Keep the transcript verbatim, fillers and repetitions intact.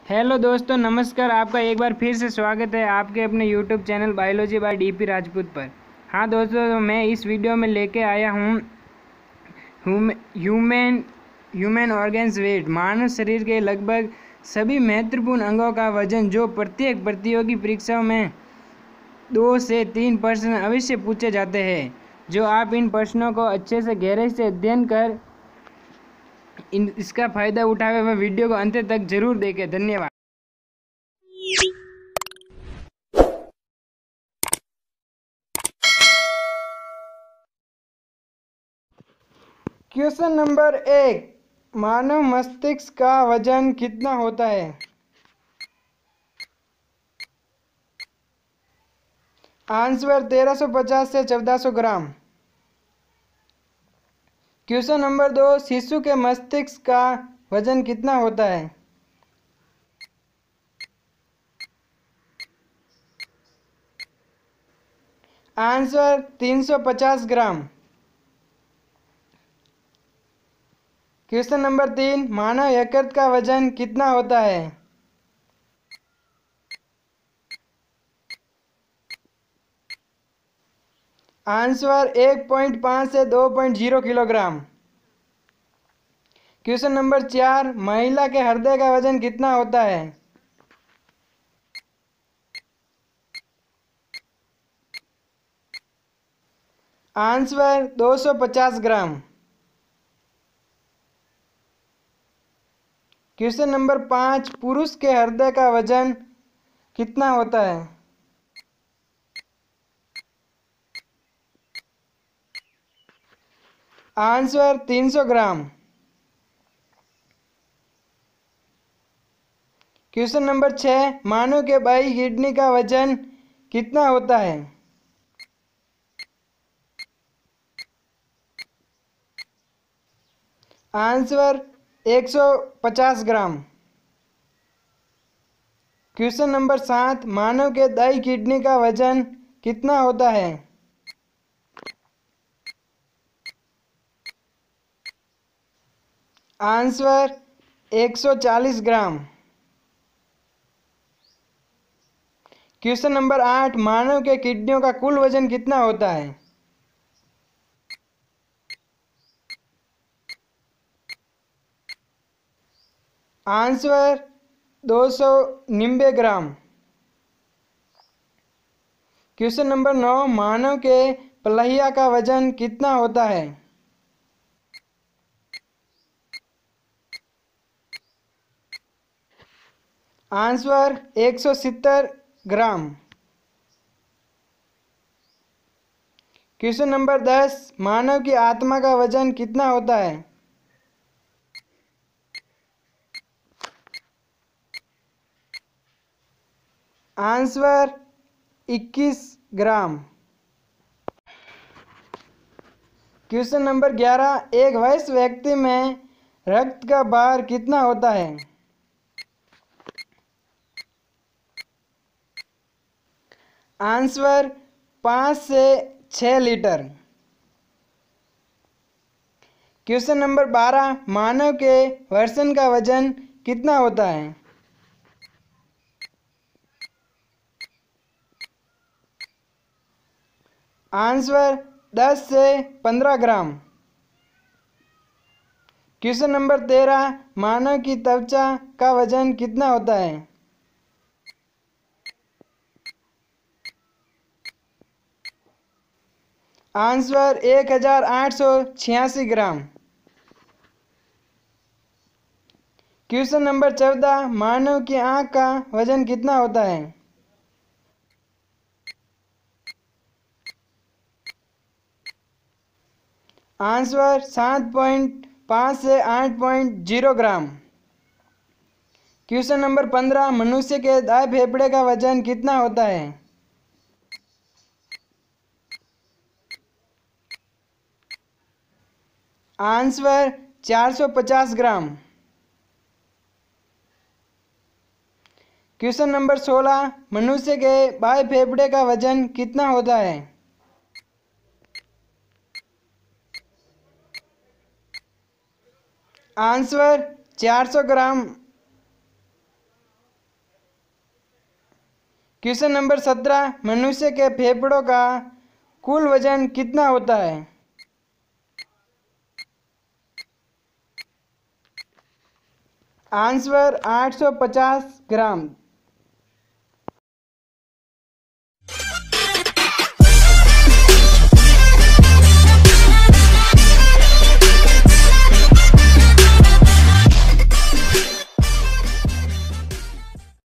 Hello दोस्तों, नमस्कार। आपका एक बार फिर से स्वागत है आपके अपने YouTube channel biology by DP Rajput पर। हाँ दोस्तों, मैं इस वीडियो में लेके आया हूँ ह्यूमन ह्यूमन ऑर्गन्स वेट, मानव शरीर के लगभग सभी महत्वपूर्ण अंगों का वजन, जो प्रत्येक प्रतियोगी परीक्षाओं में दो से तीन प्रश्न अवश्य पूछे जाते हैं। जो आप इन प्रश्नों को अच्छे से गहराई से अध्ययन कर इन इसका फ़ायदा उठावे वह वीडियो को अंत तक जरूर देखें। धन्यवाद। क्वेश्चन नंबर एक, मानव मस्तिष्क का वजन कितना होता है? आंसर तेरह सौ पचास से चौदह सौ ग्राम। क्वेश्चन नंबर दो, शिशु के मस्तिष्क का वजन कितना होता है? आंसर तीन सौ पचास ग्राम। क्वेश्चन नंबर तीन, मानव यकृत का वजन कितना होता है? आंसर एक पॉइंट पाँच से दो point zero kilogram. Question number चार, महिला के हृदय का वजन कितना होता है? आंसर दो सौ पचास ग्राम। क्वेश्चन नंबर पाँच, पुरुष के हृदय का वजन कितना होता है? आंसर तीन सौ ग्राम। क्वेश्चन नंबर छः, मानव के बाई किडनी का वजन कितना होता है? आंसर एक सौ पचास ग्राम। क्वेश्चन नंबर सात, मानव के दाई किडनी का वजन कितना होता है? आंसर एक सौ चालीस ग्राम। क्वेश्चन नंबर आठ, मानव के किडनियों का कुल वजन कितना होता है? आंसर दो सौ नब्बे ग्राम। क्वेश्चन नंबर नौ, मानव के पलहिया का वजन कितना होता है? आंसर एक सौ सत्तर ग्राम। क्वेश्चन नंबर दस, मानव की आत्मा का वजन कितना होता है? आंसर इक्कीस ग्राम। क्वेश्चन नंबर ग्यारह, एक वयस्क व्यक्ति में रक्त का भार कितना होता है? आंसर पाँच से छः लीटर। क्वेश्चन नंबर बारह, मानव के वर्षन का वजन कितना होता है? आंसर दस से पंद्रह ग्राम। क्वेश्चन नंबर तेरह, मानव की त्वचा का वजन कितना होता है? आंसर एक हजार आठ सौ छियासी ग्राम। क्वेश्चन नंबर चौदह, मानव की आंख का वजन कितना होता है? आंसर सात पॉइंट पाँच से आठ point zero gram. Question number पंद्रह, मनुष्य के दाएं फेफड़े का वजन कितना होता है? आंसर चार सौ पचास ग्राम। क्वेश्चन नंबर सोलह, मनुष्य के बाएं फेफड़े का वजन कितना होता है? आंसर चार सौ ग्राम। क्वेश्चन नंबर सत्रह, मनुष्य के फेफड़ों का कुल वजन कितना होता है? आंसर आठ सौ पचास ग्राम।